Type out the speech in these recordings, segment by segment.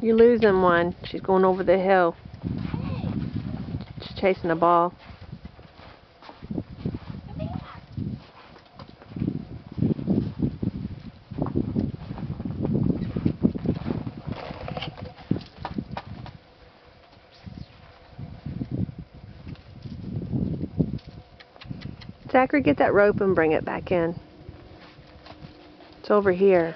You're losing one. She's going over the hill. She's chasing a ball. Zachary, get that rope and bring it back in. It's over here.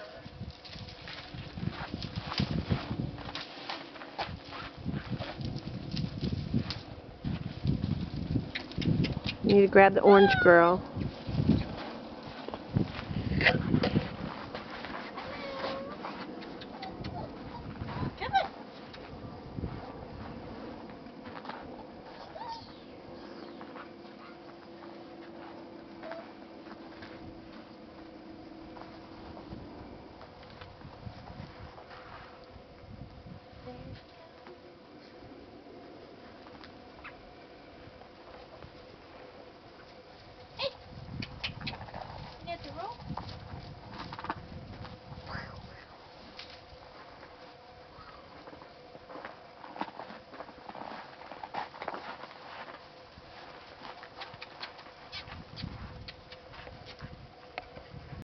You need to grab the orange girl.